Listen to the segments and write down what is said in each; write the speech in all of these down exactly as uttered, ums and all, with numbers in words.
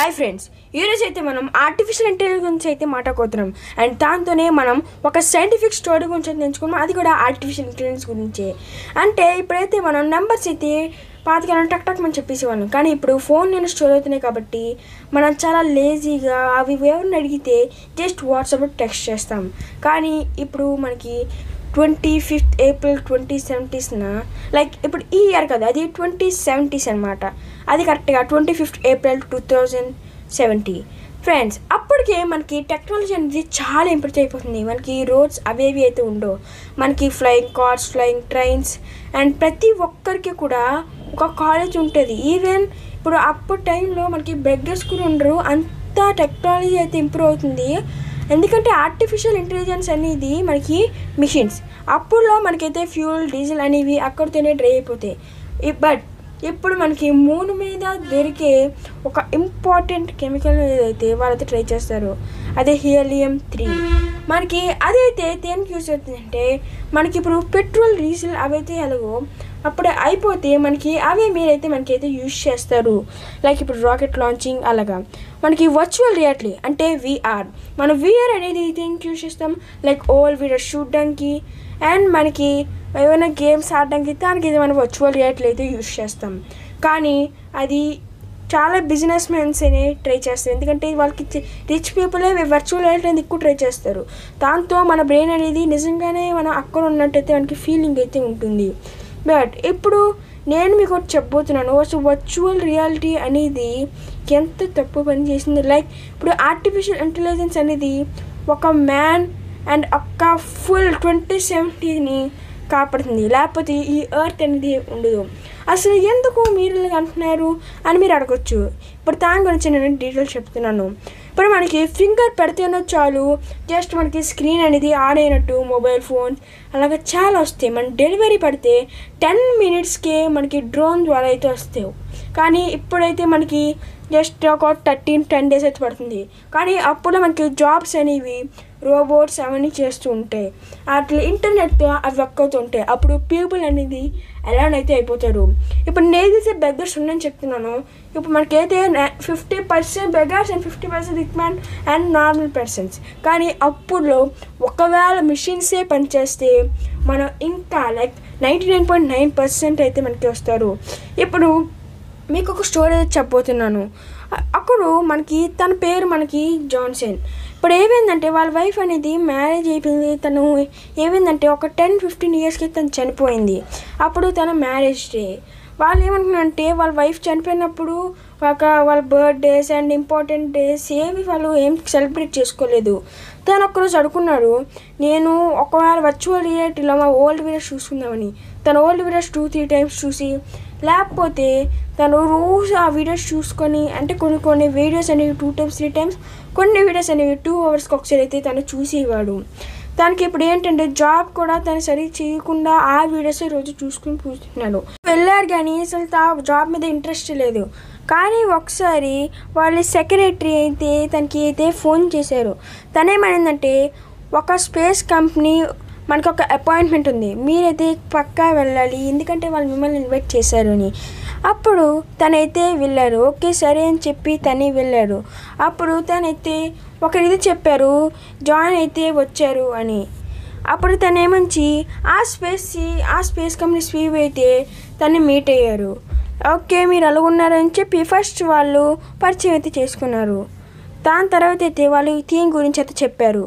Hi friends, ఈరోజు అయితే మనం ఆర్టిఫిషియల్ ఇంటెలిజెన్స్ గురించి అయితే మాట్లాడుకుంటున్నాం. అండ్ దాంతోనే మనం ఒక సైంటిఫిక్ స్టోరీ గురించి అయితే ఎంచుకున్నాం. అది కూడా ఆర్టిఫిషియల్ ఇంటెలిజెన్స్ గురించే. అంటే ఇప్పుడైతే మనం నెంబర్స్ అయితే పాతకాలం టక్ టక్ మనం చెప్పేసేవాళ్ళం, కానీ ఇప్పుడు ఫోన్ నేను స్టోర్ అవుతున్నాయి కాబట్టి మనం చాలా లేజీగా అవి ఎవరిని అడిగితే జస్ట్ వాట్సాప్లో టెక్స్ట్ చేస్తాం. కానీ ఇప్పుడు మనకి ట్వంటీ ఫిఫ్త్ ఏప్రిల్ ట్వంటీ సెవెంటీస్న లైక్ ఇప్పుడు ఈ ఇయర్ కదా, అది ట్వంటీ సెవెంటీస్ అనమాట. అది కరెక్ట్గా twenty fifth April two thousand seventy friends. అప్పటికే మనకి టెక్నాలజీ అనేది చాలా ఇంప్రూవ్ అయిపోతుంది. మనకి రోడ్స్ అవేవి అయితే ఉండవు, మనకి flying cars, flying trains, and ప్రతి ఒక్కరికి కూడా ఒక కాలేజ్ ఉంటుంది. ఈవెన్ ఇప్పుడు అప్పటి టైంలో మనకి బెగ్గర్స్ కూడా ఉండరు, అంత టెక్నాలజీ అయితే ఇంప్రూవ్ అవుతుంది. ఎందుకంటే ఆర్టిఫిషియల్ ఇంటెలిజెన్స్ అనేది మనకి మిషన్స్. అప్పుడులో మనకైతే ఫ్యూల్, డీజిల్ అనేవి అక్కడితోనే డ్రై అయిపోతాయి. బట్ ఇప్పుడు మనకి మూన్ మీద దొరికే ఒక ఇంపార్టెంట్ కెమికల్ ఏదైతే వాళ్ళైతే ట్రై చేస్తారు, అదే హీలియం త్రీ. మనకి అదైతే దేనికి యూజ్ అవుతుందంటే, మనకి ఇప్పుడు పెట్రోల్, డీజిల్ అవైతే ఎలాగో అప్పుడే అయిపోతే మనకి అవే మీరైతే మనకైతే యూజ్ చేస్తారు. లైక్ ఇప్పుడు రాకెట్ లాంచింగ్ అలాగా. మనకి వర్చువల్ రియాలిటీ అంటే విఆర్. మనం విఆర్ అనేది దేనికి యూజ్ చేస్తాం, లైక్ ఓల్డ్ వీడియోస్ చూడడానికి అండ్ మనకి ఏమైనా గేమ్స్ ఆడడానికి దానికి అయితే మనం వర్చువల్ రియాలిటీ అయితే యూజ్ చేస్తాం. కానీ అది చాలా బిజినెస్ మ్యాన్స్ అనే ట్రై చేస్తారు, ఎందుకంటే వాళ్ళకి రిచ్ పీపులే వర్చువల్ రియాలిటీ అనేది ఎక్కువ ట్రై చేస్తారు. దాంతో మన బ్రెయిన్ అనేది నిజంగానే మనం అక్కడ ఉన్నట్టయితే మనకి ఫీలింగ్ అయితే ఉంటుంది. బట్ ఇప్పుడు నేను మీకు ఒకటి చెప్పబోతున్నాను, అసలు వర్చువల్ రియాలిటీ అనేది ఎంత తప్పు పని చేసింది. లైక్ ఇప్పుడు ఆర్టిఫిషియల్ ఇంటెలిజెన్స్ అనేది ఒక మ్యాన్ అండ్ ఒక్క ఫుల్ ట్వంటీ సెవెంటీని కాపాడుతుంది, లేకపోతే ఈ ఎర్త్ అనేది ఉండదు. అసలు ఎందుకు మీరు అంటున్నారు అని మీరు అడగచ్చు. ఇప్పుడు దాని గురించి నేను డీటెయిల్స్ చెప్తున్నాను. ఇప్పుడు మనకి ఫింగర్ పెడితేనే చాలు, జస్ట్ మనకి స్క్రీన్ అనేది ఆన్ అయినట్టు మొబైల్ ఫోన్స్ అలాగే చాలా వస్తాయి. మన డెలివరీ పడితే టెన్ మినిట్స్కే మనకి డ్రోన్ ద్వారా అయితే వస్తాయి. కానీ ఇప్పుడైతే మనకి జస్ట్ ఒక థర్టీన్ టెన్ డేస్ అయితే పడుతుంది. కానీ అప్పుడు మనకి జాబ్స్ అనేవి రోబోట్స్ అవన్నీ చేస్తూ ఉంటాయి, అట్లా ఇంటర్నెట్తో అవి వర్క్ అవుతూ ఉంటాయి. అప్పుడు పీపుల్ అనేది ఎలానైతే అయిపోతారు. ఇప్పుడు నేనైతే బెగ్గర్స్ ఉందని చెప్తున్నాను. ఇప్పుడు మనకైతే fifty percent beggars and fifty percent rich man and normal persons. కానీ అప్పుడులో ఒకవేళ మిషన్సే పనిచేస్తే మనం ఇంకా like ninety nine point nine percent అయితే మనకి వస్తారు. ఇప్పుడు మీకు ఒక స్టోరీ చెప్పబోతున్నాను. అప్పుడు మనకి తన పేరు మనకి జాన్సన్. ఇప్పుడు ఏమైందంటే వాళ్ళ వైఫ్ అనేది మ్యారేజ్ అయిపోయింది. తను ఏమైందంటే ఒక టెన్ ఫిఫ్టీన్ ఇయర్స్కి తను చనిపోయింది. అప్పుడు తన మ్యారేజ్ డే. వాళ్ళు ఏమంటున్నారంటే వాళ్ళ వైఫ్ చనిపోయినప్పుడు ఒక వాళ్ళ బర్త్డేస్ అండ్ ఇంపార్టెంట్ డేస్ ఏవి వాళ్ళు ఏం సెలబ్రేట్ చేసుకోలేదు. తను ఒక్కరోజు అడుగున్నాడు, నేను ఒకవేళ వర్చువల్ రియాలిటీలో మా ఓల్డ్ వీడియోస్ చూసుకుందామని. తన old videos two three times చూసి, లేకపోతే తను రోజు ఆ వీడియోస్ చూసుకొని, అంటే కొన్ని కొన్ని వీడియోస్ అనేవి టూ టైమ్స్ త్రీ టైమ్స్ కొన్ని వీడియోస్ అనేవి టూ అవర్స్కి ఒకసారి అయితే తను చూసేవాడు. తనకి ఇప్పుడు ఏంటంటే జాబ్ కూడా తను సరి చేయకుండా ఆ వీడియోస్ రోజు చూసుకుని కూర్చున్నాడు. వెళ్ళారు కానీ అసలు తా జాబ్ మీద ఇంట్రెస్ట్ లేదు. కానీ ఒకసారి వాళ్ళ సెక్రటరీ అయితే తనకి అయితే ఫోన్ చేశారు. తనేమైందంటే ఒక స్పేస్ కంపెనీ మనకు ఒక అపాయింట్మెంట్ ఉంది, మీరైతే పక్కా వెళ్ళాలి, ఎందుకంటే వాళ్ళు మిమ్మల్ని ఇన్వైట్ చేశారు అని. అప్పుడు తనైతే వెళ్ళారు. ఓకే సరే అని చెప్పి తనే వెళ్ళారు. అప్పుడు తనైతే ఒకరిది చెప్పారు, జాన్ అయితే వచ్చారు అని. అప్పుడు తనేమంచి ఆ స్పేస్ ఆ స్పేస్ కంపెనీ స్వీవ్ అయితే తను మీట్ అయ్యారు. ఓకే మీరు అలాగున్నారు అని చెప్పి ఫస్ట్ వాళ్ళు పరిచయం అయితే చేసుకున్నారు. దాని తర్వాత అయితే వాళ్ళు థీమ్ గురించి అయితే చెప్పారు.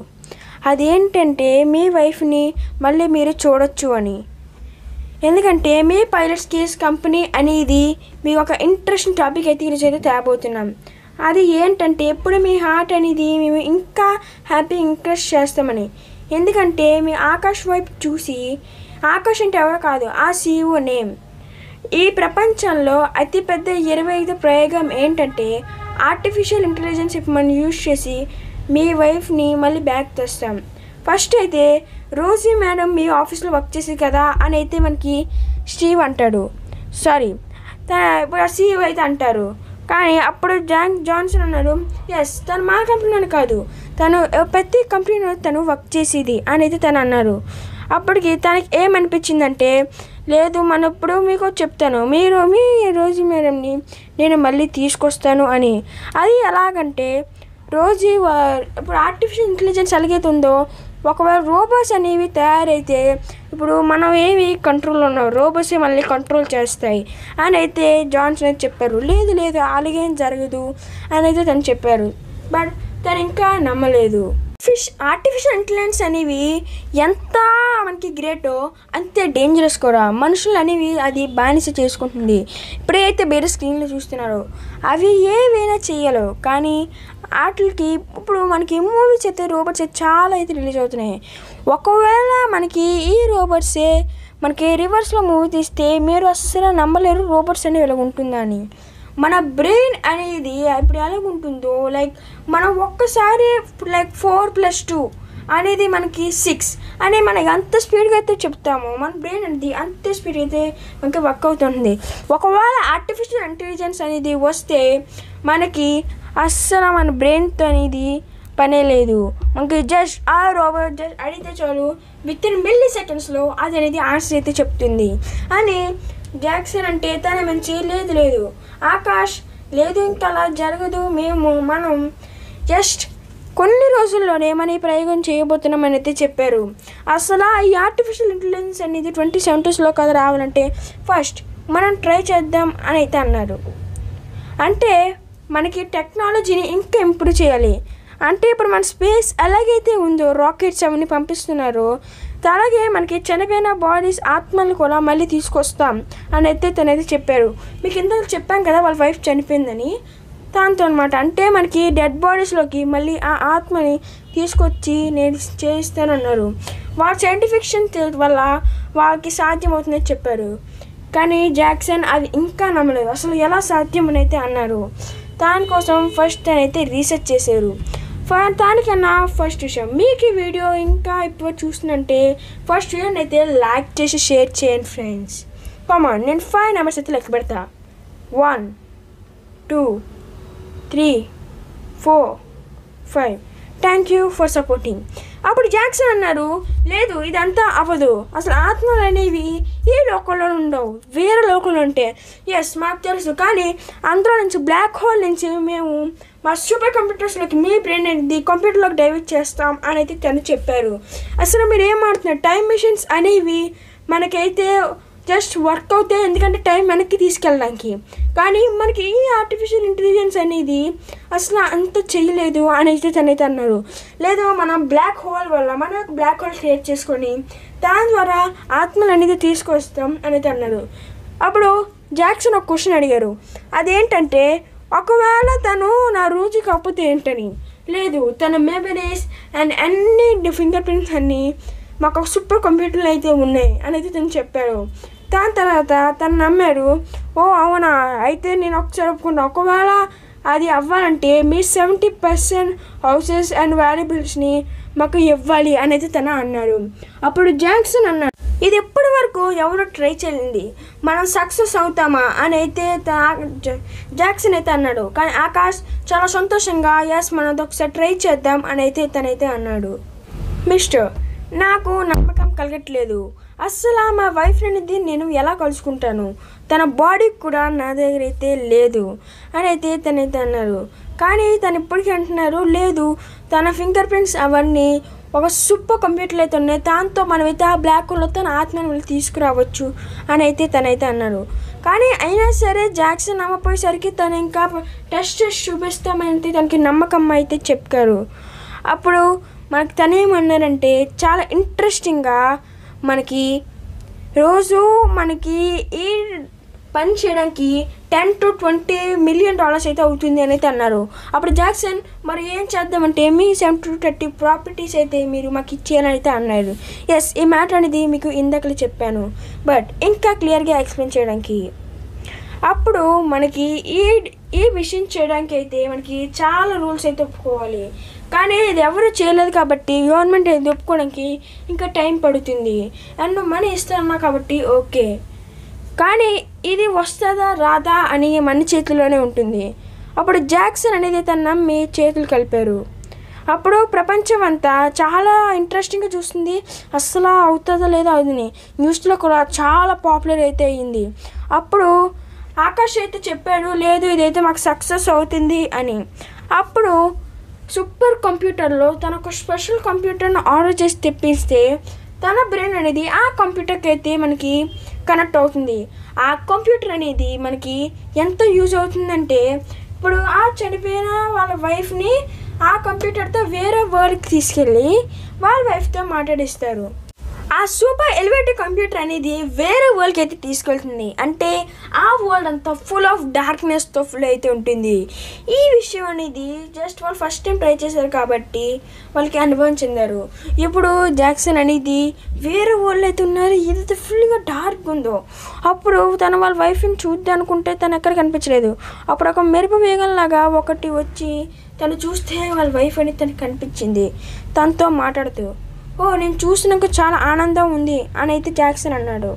అదేంటంటే మీ వైఫ్ని మళ్ళీ మీరు చూడొచ్చు అని. ఎందుకంటే మీ పైలట్స్ కేస్ కంపెనీ అనేది మీ ఒక ఇంట్రెస్టింగ్ టాపిక్ అయితే ఈరోజు అయితే తేబోతున్నాం. అది ఏంటంటే ఎప్పుడు మీ హార్ట్ అనేది మేము ఇంకా హ్యాపీ ఇంక్రెస్ చేస్తామని. ఎందుకంటే మీ ఆకాష్ వైపు చూసి, ఆకాష్ అంటే ఎవరో కాదు, ఆ సీఈఓ నేమ్. ఈ ప్రపంచంలో అతిపెద్ద ఇరవై ఐదు ప్రయోగం ఏంటంటే ఆర్టిఫిషియల్ ఇంటెలిజెన్స్ ఇప్పుడు మనం యూజ్ చేసి మీ వైఫ్ని మళ్ళీ బ్యాక్ తెస్తాం. ఫస్ట్ అయితే రోజీ మేడం మీ ఆఫీస్లో వర్క్ చేసి కదా అని అయితే మనకి స్టీవ్ అంటాడు, సారీ ఇప్పుడు సీఈఓ అయితే అంటారు. కానీ అప్పుడు జాన్ జాన్సన్ అన్నారు, ఎస్ తను మా కంపెనీలో కాదు, తను ప్రతి కంపెనీలో తను వర్క్ చేసేది అని అయితే తను అన్నారు. అప్పటికి తనకి ఏమనిపించిందంటే, లేదు మన ఇప్పుడు మీకు చెప్తాను మీరు మీ రోజు మేడంని నేను మళ్ళీ తీసుకొస్తాను అని. అది ఎలాగంటే రోజు ఇప్పుడు ఆర్టిఫిషియల్ ఇంటెలిజెన్స్ ఎలాగైతుందో ఒకవేళ రోబోట్స్ అనేవి తయారైతే ఇప్పుడు మనం ఏవి కంట్రోల్ ఉన్నాం రోబోట్సే మళ్ళీ కంట్రోల్ చేస్తాయి అని అయితే జాన్సన్ అయితే చెప్పారు. లేదు లేదు అలాగేం జరగదు అని అయితే తను చెప్పారు. బట్ తను ఇంకా నమ్మలేదు. ఫిష్ ఆర్టిఫిషియల్ ఇంటెలిజెన్స్ అనేవి ఎంత మనకి గ్రేటో అంతే డేంజరస్ కూడా. మనుషులు అనేవి అది బానిస చేసుకుంటుంది. ఇప్పుడైతే వేరే స్క్రీన్లో చూస్తున్నారో అవి ఏవైనా చేయలేవు. కానీ వాటికి ఇప్పుడు మనకి మూవీస్ అయితే రోబోట్స్ అయితే చాలా అయితే రిలీజ్ అవుతున్నాయి. ఒకవేళ మనకి ఈ రోబోట్సే మనకి రివర్స్లో మూవీ తీస్తే మీరు అస్సలు నమ్మలేరు రోబోట్స్ అనేవి ఇలా ఉంటుందా అని. మన బ్రెయిన్ అనేది ఇప్పుడు ఎలాగుంటుందో లైక్ మనం ఒక్కసారి లైక్ ఫోర్ ప్లస్ టూ అనేది మనకి సిక్స్ అనే మనకి అంత స్పీడ్గా అయితే చెప్తాము. మన బ్రెయిన్ అనేది అంతే స్పీడ్ అయితే మనకి వర్క్ అవుతుంది. ఒకవేళ ఆర్టిఫిషియల్ ఇంటెలిజెన్స్ అనేది వస్తే మనకి అస్సలు మన బ్రెయిన్తో అనేది పనే లేదు. మనకి జస్ట్ ఆ రోబోట్ జస్ట్ అడిగితే చాలు విత్ ఇన్ మిల్లీ సెకండ్స్లో అది అనేది ఆన్సర్ అయితే చెప్తుంది అని జాక్సన్ అంటే తన మంచి లేదు లేదు ఆకాష్ లేదు ఇంకా అలా జరగదు, మేము మనం జస్ట్ కొన్ని రోజుల్లోనే మన ఈ ప్రయోగం చేయబోతున్నామని అయితే చెప్పారు. అసలు ఈ ఆర్టిఫిషియల్ ఇంటెలిజెన్స్ అనేది ట్వంటీ సెవెంటీస్లో కదా రావాలంటే ఫస్ట్ మనం ట్రై చేద్దాం అని అయితే అన్నారు. అంటే మనకి టెక్నాలజీని ఇంకా ఇంప్రూవ్ చేయాలి. అంటే ఇప్పుడు మన స్పేస్ ఎలాగైతే ఉందో రాకెట్స్ అవన్నీ పంపిస్తున్నారో అలాగే మనకి చనిపోయిన బాడీస్ ఆత్మలు కూడా మళ్ళీ తీసుకొస్తాం అని అయితే తనైతే చెప్పారు. మీకు ఇంతకు చెప్పాం కదా వాళ్ళ వైఫ్ చనిపోయిందని, దాంతో అనమాట. అంటే మనకి డెడ్ బాడీస్లోకి మళ్ళీ ఆ ఆత్మని తీసుకొచ్చి నేను చేయిస్తానన్నారు. వాళ్ళ సైంటిఫిక్షన్ వల్ల వాళ్ళకి సాధ్యమవుతుందని చెప్పారు. కానీ జాక్సన్ అది ఇంకా నమ్మలేదు. అసలు ఎలా సాధ్యం అని అయితే అన్నారు. దానికోసం ఫస్ట్ అయితే రీసెర్చ్ చేశారు. దానికన్నా ఫస్ట్ విషయం మీకు ఈ వీడియో ఇంకా ఇప్పుడు చూస్తుందంటే ఫస్ట్ వీడియోని అయితే లైక్ చేసి షేర్ చేయండి ఫ్రెండ్స్. కమాన్ నేను ఫైవ్ నెంబర్స్ అయితే లెక్క పెడతా. One two three four five. Thank you for supporting. అప్పుడు జాక్సన్ అన్నారు లేదు ఇదంతా అవ్వదు, అసలు ఆత్మలు అనేవి ఈ లోకంలో ఉండవు, వేరే లోకంలో ఉంటాయి. ఎస్ మాకు తెలుసు, కానీ అందులో నుంచి బ్లాక్ హోల్ నుంచి మేము మా సూపర్ కంప్యూటర్స్లోకి మీ బ్రెయిన్ అనేది కంప్యూటర్లోకి డైవర్ట్ చేస్తాం అని అయితే తను చెప్పారు. అసలు మీరు ఏం ఆడుతున్నారు, టైం మిషన్స్ అనేవి మనకైతే జస్ట్ వర్క్ అవుతాయి ఎందుకంటే టైం వెనక్కి తీసుకెళ్ళడానికి. కానీ మనకి ఈ ఆర్టిఫిషియల్ ఇంటెలిజెన్స్ అనేది అసలు అంత చేయలేదు అని అయితే తనైతే అన్నారు. లేదు మనం బ్లాక్ హోల్ వల్ల మనం బ్లాక్ హోల్ క్రియేట్ చేసుకొని దాని ద్వారా ఆత్మలు అనేది తీసుకొస్తాం అని అయితే అన్నారు. అప్పుడు జాక్సన్ ఒక క్వశ్చన్ అడిగారు. అదేంటంటే ఒకవేళ తను నా రోజు కాకపోతే ఏంటని. లేదు తన మెమరీస్ అండ్ అన్ని ఫింగర్ ప్రింట్స్ అన్నీ మాకు ఒక సూపర్ కంప్యూటర్లు అయితే ఉన్నాయి అని అయితే తను చెప్పాడు. దాని తర్వాత తను నమ్మారు. ఓ అవునా, అయితే నేను ఒకసారి ఒప్పుకున్నా, ఒకవేళ అది అవ్వాలంటే మీ సెవెంటీ పర్సెంట్ హౌసెస్ అండ్ వాల్యుబుల్స్ని మాకు ఇవ్వాలి అని అయితే తను అన్నారు. అప్పుడు జాక్సన్ అన్నాడు ఇది ఎప్పటి వరకు ఎవరు ట్రై చేయండి, మనం సక్సెస్ అవుతామా అని అయితే జాక్సన్ అయితే అన్నాడు. కానీ ఆకాష్ చాలా సంతోషంగా ఎస్ మనం ఒకసారి ట్రై చేద్దాం అని అయితే తనైతే అన్నాడు. మిస్టర్ నాకు నమ్మకం కలగట్లేదు, అస్సలు మా వైఫ్ అనేది నేను ఎలా కలుసుకుంటాను, తన బాడీ కూడా నా దగ్గర అయితే లేదు అని అయితే తనైతే అన్నారు. కానీ తను ఇప్పటికీ అంటున్నారు లేదు తన ఫింగర్ ప్రింట్స్ అవన్నీ ఒక సూపర్ కంప్యూటర్లు అయితే ఉన్నాయి, దాంతో మనమైతే ఆ బ్లాక్ హోల్లో తన ఆత్మను తీసుకురావచ్చు అని అయితే తనైతే అన్నారు. కానీ అయినా సరే జాక్సన్ నమ్మపోయేసరికి తను ఇంకా టెస్ట్ చేసి చూపిస్తామని తనకి నమ్మకం అయితే చెప్పారు. అప్పుడు మనకి తనేమన్నారంటే చాలా ఇంట్రెస్టింగ్గా మనకి రోజు మనకి ఈ పని చేయడానికి ten to twenty million dollars అయితే అవుతుంది అని అయితే అన్నారు. అప్పుడు జాక్సన్ మరి ఏం చేద్దామంటే మీ సెవెన్ టు థర్టీ ప్రాపర్టీస్ అయితే మీరు మాకు ఇచ్చేయాలని అయితే అన్నారు. ఎస్ ఈ మ్యాటర్ అనేది మీకు ఇందాకలే చెప్పాను, బట్ ఇంకా క్లియర్గా ఎక్స్ప్లెయిన్ చేయడానికి. అప్పుడు మనకి ఈ ఈ విషయం చేయడానికి అయితే మనకి చాలా రూల్స్ అయితే ఒప్పుకోవాలి. కానీ ఇది ఎవరు చేయలేదు కాబట్టి గవర్నమెంట్ ఇది ఒప్పుకోవడానికి ఇంకా టైం పడుతుంది. అండ్ మనీ ఇస్తారన్నా కాబట్టి ఓకే, కానీ ఇది వస్తుందా రాదా అని మన చేతిలోనే ఉంటుంది. అప్పుడు జాక్సన్ అనేది తను నమ్మి చేతులు కలిపారు. అప్పుడు ప్రపంచం అంతా చాలా ఇంట్రెస్టింగ్గా చూస్తుంది, అస్సలు అవుతుందో లేదో అది న్యూస్లో కూడా చాలా పాపులర్ అయితే అయ్యింది. అప్పుడు ఆకాష్ అయితే చెప్పాడు, లేదు ఇదైతే మాకు సక్సెస్ అవుతుంది అని. అప్పుడు సూపర్ కంప్యూటర్లో తన ఒక స్పెషల్ కంప్యూటర్ను ఆర్డర్ చేసి తెప్పిస్తే తన బ్రెయిన్ అనేది ఆ కంప్యూటర్కి అయితే మనకి కనెక్ట్ అవుతుంది. ఆ కంప్యూటర్ అనేది మనకి ఎంత యూజ్ అవుతుందంటే ఇప్పుడు ఆ చనిపోయిన వాళ్ళ వైఫ్ని ఆ కంప్యూటర్తో వేరే వరల్డ్కి తీసుకెళ్ళి వాళ్ళ వైఫ్తో మాట్లాడిస్తారు. ఆ సూపర్ ఎలివేటెడ్ కంప్యూటర్ అనేది వేరే వరల్డ్కి అయితే తీసుకెళ్తుంది. అంటే ఆ వరల్డ్ అంతా ఫుల్ ఆఫ్ డార్క్నెస్తో ఫుల్ అయితే ఉంటుంది. ఈ విషయం అనేది జస్ట్ వాళ్ళు ఫస్ట్ టైం ట్రై చేశారు కాబట్టి వాళ్ళకి అనుభవం చెందారు. ఇప్పుడు జాక్సన్ అనేది వేరే వరల్డ్ అయితే ఉన్నారు, ఏదైతే ఫుల్గా డార్క్ ఉందో. అప్పుడు తన వాళ్ళ వైఫ్ని చూద్దాం అనుకుంటే తను ఎక్కడ కనిపించలేదు. అప్పుడు ఒక మెరుపు వేగంలాగా ఒకటి వచ్చి తను చూస్తే వాళ్ళ వైఫ్ అనేది తనకు కనిపించింది. తనతో మాట్లాడుతూ, ఓ నేను చూసినాక చాలా ఆనందం ఉంది అని అయితే జాక్సన్ అన్నాడు.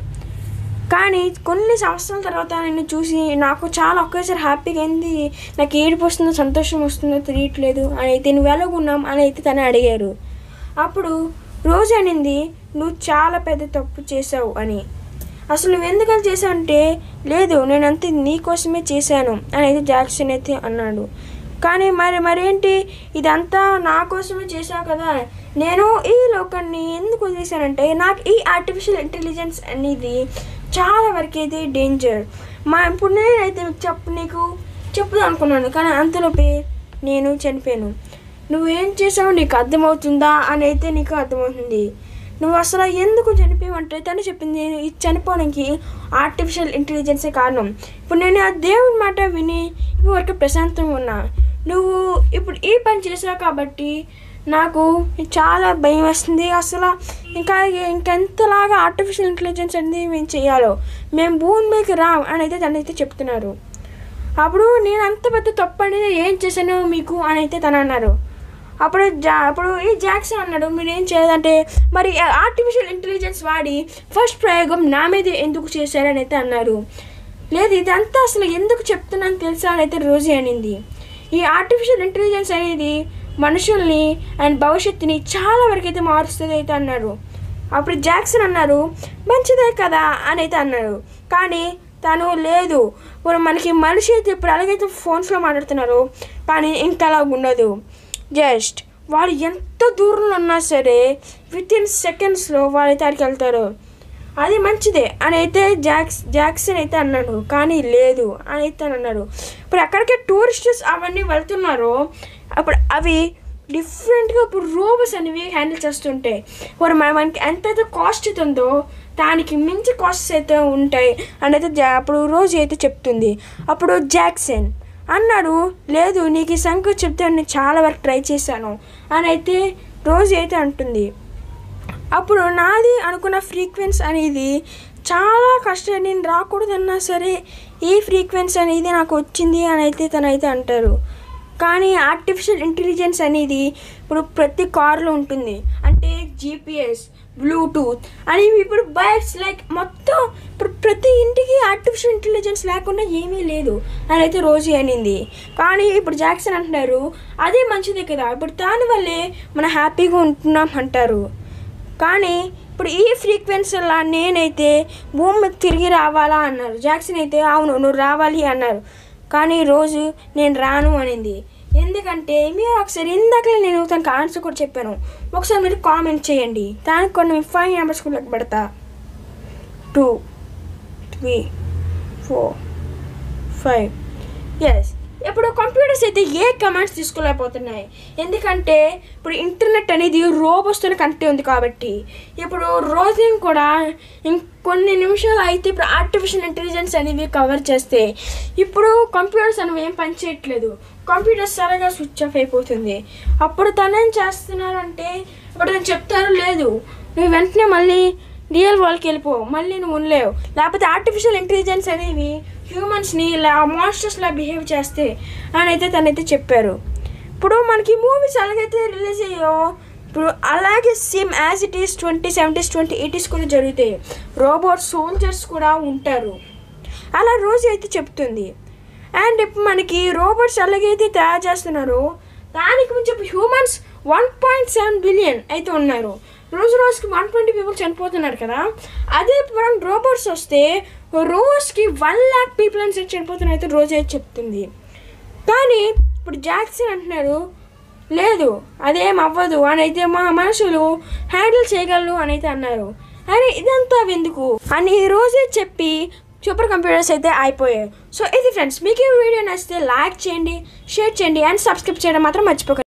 కానీ కొన్ని సంవత్సరాల తర్వాత నేను చూసి నాకు చాలా ఒకేసారి హ్యాపీగా అయింది, నాకు ఏడుపు వస్తుందో సంతోషం వస్తుందో తెలియట్లేదు అని అయితే నువ్వు ఎలాగున్నాం అని అయితే తను అడిగారు. అప్పుడు రోజు అనింది, నువ్వు చాలా పెద్ద తప్పు చేసావు అని. అసలు నువ్వు ఎందుకు అలా చేసావు అంటే, లేదు నేనంతే నీకోసమే చేశాను అని అయితే జాక్సన్ అయితే అన్నాడు. కానీ మరి మరేంటి ఇదంతా నా కోసమే చేసావు కదా, నేను ఈ లోకాన్ని ఎందుకు వదిలేశానంటే నాకు ఈ ఆర్టిఫిషియల్ ఇంటెలిజెన్స్ అనేది చాలా వరకు అయితే డేంజర్. మా ఇప్పుడు నేనైతే మీకు చెప్పు నీకు చెప్పుదాం అనుకున్నాను, కానీ అంతలోపే నేను చనిపోయాను. నువ్వేం చేసావు నీకు అర్థమవుతుందా అని అయితే నీకు అర్థమవుతుంది. నువ్వు అసలు ఎందుకు చనిపోయావంటే తను చెప్పింది, ఇది చనిపోవడానికి ఆర్టిఫిషియల్ ఇంటెలిజెన్సే కారణం. ఇప్పుడు నేను ఆ దేవుడి మాట విని ఇప్పుడు వరకు ప్రశాంతంగా ఉన్నా. నువ్వు ఇప్పుడు ఈ పని చేసావు కాబట్టి నాకు చాలా భయం వస్తుంది. అసలు ఇంకా ఇంకెంతలాగా ఆర్టిఫిషియల్ ఇంటెలిజెన్స్ అనేది మేము చేయాలో, మేము భూమి మీదకి రాం అని అయితే తనైతే చెప్తున్నారు. అప్పుడు నేను అంత పెద్ద తప్పు అనేది ఏం చేశాను మీకు అని అయితే తను అన్నారు. అప్పుడు జా అప్పుడు ఈ జాక్సన్ అన్నాడు, మీరు ఏం చేయలేదంటే మరి ఆర్టిఫిషియల్ ఇంటెలిజెన్స్ వాడి ఫస్ట్ ప్రయోగం నా మీద ఎందుకు చేశారని అయితే అన్నారు. లేదు ఇదంతా అసలు ఎందుకు చెప్తున్నాను తెలుసా అని అయితే రోజీ అనింది. ఈ ఆర్టిఫిషియల్ ఇంటెలిజెన్స్ అనేది మనుషుల్ని అండ్ భవిష్యత్తుని చాలా వరకు అయితే మారుస్తుంది అయితే అన్నారు. అప్పుడు జాక్సన్ అన్నారు, మంచిదే కదా అని అయితే అన్నారు. కానీ తను లేదు, ఇప్పుడు మనకి మనిషి అయితే ఇప్పుడు అలాగైతే ఫోన్స్లో మాట్లాడుతున్నారు, కానీ ఇంకా అలా ఉండదు. జస్ట్ వాళ్ళు ఎంత దూరంలో ఉన్నా సరే విత్ ఇన్ సెకండ్స్లో వాళ్ళైతే అక్కడికి వెళ్తారు. అది మంచిదే అని అయితే జాక్స్ జాక్సన్ అయితే అన్నాడు. కానీ లేదు అని అయితే అన్నాడు. ఇప్పుడు ఎక్కడికి టూరిస్టర్స్ అవన్నీ వెళ్తున్నారో అప్పుడు అవి డిఫరెంట్గా ఇప్పుడు రోబోస్ అనేవి హ్యాండిల్ చేస్తుంటాయి. ఇప్పుడు మనకి ఎంతైతే కాస్ట్ అవుతుందో దానికి మించి కాస్ట్స్ అయితే ఉంటాయి అని అయితే జా అప్పుడు రోజు అయితే చెప్తుంది. అప్పుడు జాక్సన్ అన్నాడు, లేదు నీకు ఈ సంగతి చెప్తే నేను చాలా వరకు ట్రై చేశాను అని అయితే రోజు అయితే అంటుంది. అప్పుడు నాది అనుకున్న ఫ్రీక్వెన్సీ అనేది చాలా కష్టం, నేను రాకూడదన్నా సరే ఈ ఫ్రీక్వెన్సీ అనేది నాకు వచ్చింది అని అయితే తనైతే అంటారు. కానీ ఆర్టిఫిషియల్ ఇంటెలిజెన్స్ అనేది ఇప్పుడు ప్రతి కారులో ఉంటుంది. అంటే జీపీఎస్, బ్లూటూత్ అని ఇప్పుడు బైక్స్ లైక్ మొత్తం ఇప్పుడు ప్రతి ఇంటికి ఆర్టిఫిషియల్ ఇంటెలిజెన్స్ లేకుండా ఏమీ లేదు అని అయితే రోజీ అనింది. కానీ ఇప్పుడు జాక్సన్ అంటున్నారు, అదే మంచిదే కదా, ఇప్పుడు దానివల్లే మనం హ్యాపీగా ఉంటున్నాం అంటారు. కానీ ఇప్పుడు ఈ ఫ్రీక్వెన్సీలా నేనైతే భూమి తిరిగి రావాలా అన్నారు. జాక్సన్ అయితే అవును నువ్వు రావాలి అన్నారు. కానీ రోజు నేను రాను అనింది. ఎందుకంటే మీరు ఒకసారి ఇందాకలే నేను తనకు ఆన్సర్ కూడా చెప్పాను, ఒకసారి మీరు కామెంట్ చేయండి. దానికి కొన్ని ఫైవ్ నెంబర్స్ కూడా పెడతా, two three four five yes. ఇప్పుడు కంప్యూటర్స్ అయితే ఏ కమాండ్స్ తీసుకోలేకపోతున్నాయి, ఎందుకంటే ఇప్పుడు ఇంటర్నెట్ అనేది రోబోస్తోనే కనెక్ట్ ఉంది కాబట్టి. ఇప్పుడు రోజు కూడా ఇంకొన్ని నిమిషాలు అయితే ఇప్పుడు ఆర్టిఫిషియల్ ఇంటెలిజెన్స్ అనేవి కవర్ చేస్తే ఇప్పుడు కంప్యూటర్స్ అనేవి ఏం పని చేయట్లేదు, కంప్యూటర్స్ సరిగా స్విచ్ ఆఫ్ అయిపోతుంది. అప్పుడు తనేం చేస్తున్నారంటే ఇప్పుడు నేను చెప్తాను, లేదు నువ్వు వెంటనే మళ్ళీ రియల్ వరల్డ్కి వెళ్ళిపో, మళ్ళీ నువ్వు ఉండలేవు, లేకపోతే ఆర్టిఫిషియల్ ఇంటెలిజెన్స్ అనేవి హ్యూమన్స్ని ఇలా మాన్స్టర్స్లా బిహేవ్ చేస్తే అని అయితే తనైతే చెప్పారు. ఇప్పుడు మనకి మూవీస్ అలాగైతే రిలీజ్ అయ్యో ఇప్పుడు అలాగే same as it is twenty seventies twenty eighties కూడా జరుగుతాయి. రోబోట్ సోల్జర్స్ కూడా ఉంటారు అలా రోజు అయితే చెప్తుంది. అండ్ ఇప్పుడు మనకి రోబోట్స్ అలాగైతే తయారు చేస్తున్నారో దానికి ముందు humans one point seven billion అయితే ఉన్నారు. రోజు రోజుకి వన్ ట్వంటీ పీపుల్ చనిపోతున్నారు కదా. అదే మనం రోబోట్స్ వస్తే రోజుకి వన్ ల్యాక్ పీపుల్ అని చనిపోతున్నారు అయితే రోజు అయితే చెప్తుంది. కానీ ఇప్పుడు జాక్సన్ అంటున్నారు లేదు అదేం అవ్వదు అని అయితే మా మనుషులు హ్యాండిల్ చేయగలరు అని అయితే అన్నారు. అరే ఇదంతా ఎందుకు అని రోజే చెప్పి సూపర్ కంప్యూటర్స్ అయితే అయిపోయాయి. సో ఇది ఫ్రెండ్స్, మీకు ఈ వీడియో నచ్చితే లైక్ చేయండి, షేర్ చేయండి అండ్ సబ్స్క్రైబ్ చేయడం మాత్రం మర్చిపోకండి.